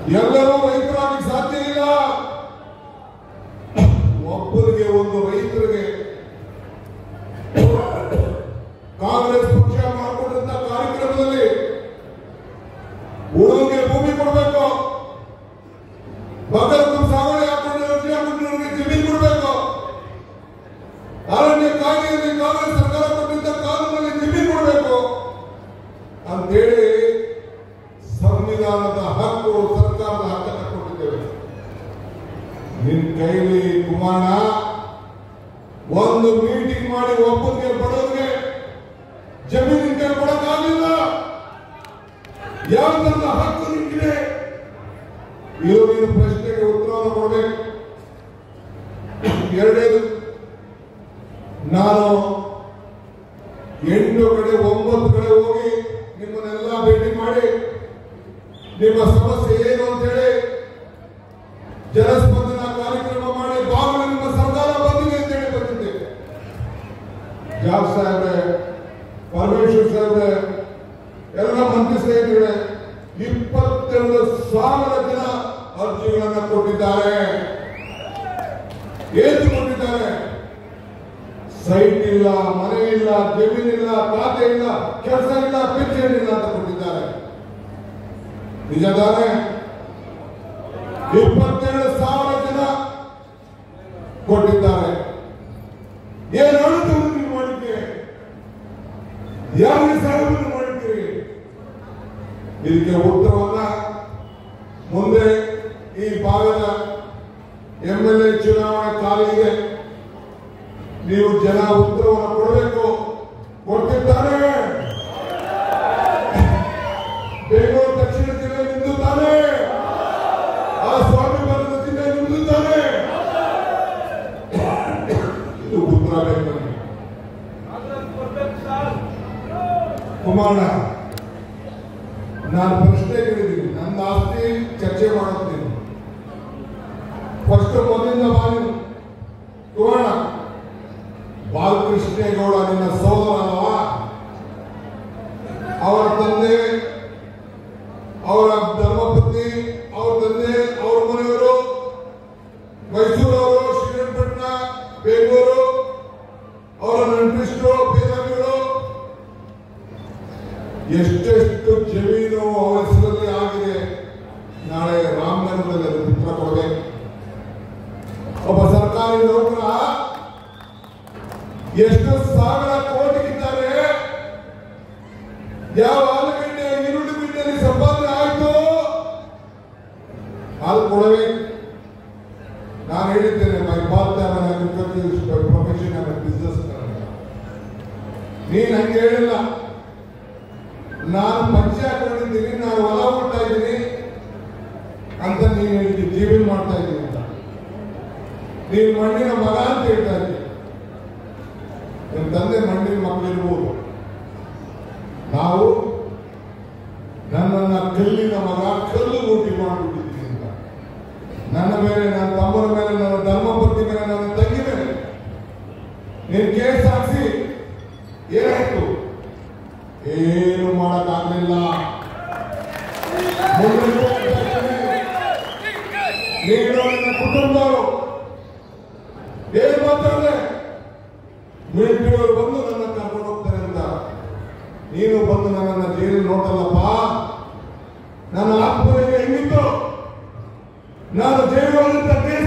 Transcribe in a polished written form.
ಎಲ್ಲರೂ ರೈತರಾಗಿ ಸಾಧ್ಯ ಇಲ್ಲ. ಒಬ್ಬರಿಗೆ ಒಂದು ರೈತರಿಗೆ ಕಾಂಗ್ರೆಸ್ ಪಕ್ಷ ಮಾಡಿಕೊಂಡಂತ ಕಾರ್ಯಕ್ರಮದಲ್ಲಿ ಉಳುವಿಗೆ ಭೂಮಿ ಕೊಡಬೇಕು, ಬಗಲು ಸಾಗುವಳಿ ಹಾಕೊಂಡವರಿಗೆ ಜಮೀನು ಕೊಡಬೇಕು, ಅರಣ್ಯ ಕಾಯ್ದೆಯಲ್ಲಿ ಕಾಂಗ್ರೆಸ್ ಸರ್ಕಾರ ಕೊಟ್ಟಿದ್ದ ಕಾನೂನಲ್ಲಿ ಜಮೀನು ಕೊಡಬೇಕು ಅಂತೇಳಿ ಸಂವಿಧಾನದ ಹಕ್ಕು, ಸರ್ಕಾರದ ಹಕ್ಕನ್ನು ಕೊಟ್ಟಿದ್ದೇವೆ. ನಿನ್ ಕೈಲಿ ಕುಮಾರ ಒಂದು ಮೀಟಿಂಗ್ ಮಾಡಿ ಒಬ್ಬರಿಗೆ ಬಡವರಿಗೆ ಜಮೀನಿನ ಕೈ ಕೊಡಕ್ಕಾಗಲಿಲ್ಲ. ಯಾವುದನ್ನ ಹಕ್ಕು ನಿಂತಿದೆ ಇವರು ಪ್ರಶ್ನೆಗೆ ಉತ್ತರವನ್ನು ಕೊಡಬೇಕು. ಎರಡೇದು, ನಾನು 8 ಕಡೆ 9 ಕಡೆ ಹೋಗಿ ನಿಮ್ಮನ್ನೆಲ್ಲ ಭೇಟಿ ಮಾಡಿ ನಿಮ್ಮ ಸಮಸ್ಯೆ ಏನು ಅಂತೇಳಿ ಜನಸ್ಪಂದನ ಕಾರ್ಯಕ್ರಮ ಮಾಡಿ ಬಾಗಿಲು ನಿಮ್ಮ ಸರ್ಕಾರ ಬಂದಿದೆ ಅಂತೇಳಿ ಬಂದಿದ್ದೇವೆ. ಜಾಬ್ ಸಾಹೇಬ್ರೆ, ಪರಮೇಶ್ವರ್ ಸಾಹೇಬ್ರೆ, ಎಲ್ಲ ಮಂತ್ರಿ ಸ್ನೇಹಿತರೆ 22,000 ಜನ ಅರ್ಜಿಗಳನ್ನು ಕೊಟ್ಟಿದ್ದಾರೆ. ಏನು ಕೊಟ್ಟಿದ್ದಾರೆ? ಸೈಟ್ ಇಲ್ಲ, ಮನೆ ಇಲ್ಲ, ಜಮೀನಿಲ್ಲ, ಖಾತೆ ಇಲ್ಲ, ಕೆಲಸ ಇಲ್ಲ, ಪೆನ್ಷನ್ ಇಲ್ಲ ಅಂತ ಕೊಟ್ಟಿದ್ದಾರೆ. ನಿಜ ತಾನೆ? 22,000 ಜನ ಕೊಟ್ಟಿದ್ದಾರೆ. ಏನು ಅಳುತ್ತಾರೆ ನೀವು ಮಾಡಿದ್ದೀರಿ? ಯಾವ ಸಾಹೇಬರು ಮಾಡಿದ್ದೀರಿ? ಇದಕ್ಕೆ ಉತ್ತರವನ್ನ ಮುಂದೆ ಈ ಭಾಗದ MLA ಚುನಾವಣೆ ಕಾಲಿದೆ, ನೀವು ಜನ ಉತ್ತರವನ್ನು ಕೊಡಬೇಕು. ಕೊಟ್ಟಿದ್ದಾರೆ. ಬೆಂಗಳೂರು ದಕ್ಷಿಣ ಜಿಲ್ಲೆ ನಿಂದು ತಾನೆ, ಆ ಸ್ವಾಮಿ ಬರದ ಜಿಲ್ಲೆ ನಿಂದು ತಾನೆ, ಇದು ಉತ್ತರ ಬೇಕು. ಕುಮಾರ, ನಾನು ಪ್ರಶ್ನೆ ಕೇಳಿದ್ದೀನಿ, ನನ್ನ ಆಸ್ತಿ ಚರ್ಚೆ ಮಾಡುತ್ತೀನಿ. ಫಸ್ಟ್ ಮೊದಲಿಂದ ಕುಮಾರ, ಬಾಲಕೃಷ್ಣೇಗೌಡ ನಿನ್ನ ಸೋದರ ಅಲ್ವಾ? ಅವರ ತಂದೆ, ಅವರ ಧರ್ಮಪತ್ನಿ, ಅವರ ತಂದೆ, ಅವರ ಮನೆಯವರು ಮೈಸೂರವರು, ಶ್ರೀರಂಗಪಟ್ಟಣ, ಬೆಂಗಳೂರು, ಅವರ ನೆಂಟರಿಷ್ಟರು, ಬೇರಾಗಿಗಳು, ಎಷ್ಟೆಷ್ಟು ಜಮೀನು ಅವರ ಹೆಸರಲ್ಲಿ ಆಗಿದೆ. ನಾಳೆ ರಾಮನಗರದಲ್ಲಿ ಅದಕ್ಕೆ ಉತ್ತರ ಕೊಡಬೇಕು. ಒಬ್ಬ ಸರ್ಕಾರಿ ನೌಕರ ಎಷ್ಟು ಸಾವಿರ ಕೋಟಿಗಿದ್ದಾರೆ, ಯಾವ ಆಲೂಗಡ್ಡೆ ಈರುಳ್ಳಿ ಬಿಟ್ಟಲ್ಲಿ ಸಂಪಾದನೆ ಆಯ್ತು ಅದು ಕೊಡಬೇಕು. ನಾನು ಹೇಳಿದ್ದೇನೆ, ಮೈ ಪಾರ್ಟ್ ಪ್ರೊಫೆಷನ್ ಬಿಸ್ನೆಸ್. ನೀನ್ ಹಂಗೆ ಹೇಳಿಲ್ಲ. ನಾನು ಪಂಚೆ ಹಾಕೊಂಡಿದ್ದೀನಿ, ನಾನು ಹೊಲ ಕೊಡ್ತಾ ಇದ್ದೀನಿ ಅಂತ ನೀನು ಹೇಳಿದ್ದಿ, ಜೀವನ ಮಾಡ್ತಾ ಇದ್ದೀನಿ ಅಂತ. ನೀನು ಮಣ್ಣಿನ ಮಗ ಅಂತ ಹೇಳ್ತಾ ಇದ್ದೀನಿ. ನಿಮ್ಮ ತಂದೆ ಮಣ್ಣಿನ ಮಕ್ಕಳಿರ್ಬೋದು, ನಾವು ನನ್ನನ್ನ ಕಲ್ಲಿನ ಮಗ, ಕಲ್ಲು ಊಟಿ ಮಾಡಿಬಿಟ್ಟಿದ್ದೀನಿ ಅಂತ. ನನ್ನ ಮೇಲೆ, ನನ್ನ ತಮ್ಮನ ಮೇಲೆ, ನನ್ನ ಧರ್ಮಪತ್ನಿ ಮೇಲೆ, ನನ್ನ ತಂಗಿ ಮೇಲೆ ನೀನು ಕೇಸ್ ಹಾಕಿಸಿ ಏನಾಯ್ತು? ಏನು ಮಾಡಕ್ಕಾಗಲಿಲ್ಲ. ನೀನು ನನ್ನ ಕುಟುಂಬದವರು ಏನ್ ಮಾತಾಡಿದೆ? ಮಿಲಿಟರಿಯವರು ಬಂದು ನನ್ನ ಕರ್ಕೊಂಡು ಹೋಗ್ತಾರೆ ಅಂತ. ನೀನು ಬಂದು ನನ್ನನ್ನು ಜೈಲು ನೋಡಲ್ಲಪ್ಪ. ನನ್ನ ಆತ್ಮನಿಗೆ ಹೆಂಗಿತ್ತು? ನಾನು ಜೈಲು